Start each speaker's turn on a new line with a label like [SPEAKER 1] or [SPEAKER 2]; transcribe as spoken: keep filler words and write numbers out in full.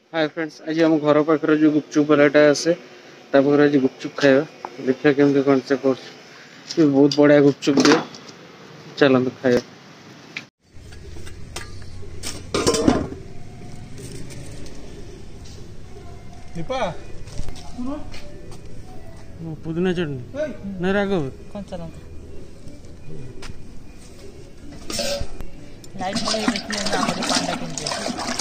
[SPEAKER 1] Hi friends, आज आम घर पाखे जो गुपचुप वालाटा आसे तापर आज गुपचुप खाଇବା देखा केमती कौन से कोर्स बहुत बढ़िया गुपचुप दिए। चलते खाଇବା। पुदीना चटनी ना राघव
[SPEAKER 2] कंचा लंका लाइट में देखिए पांडा केमती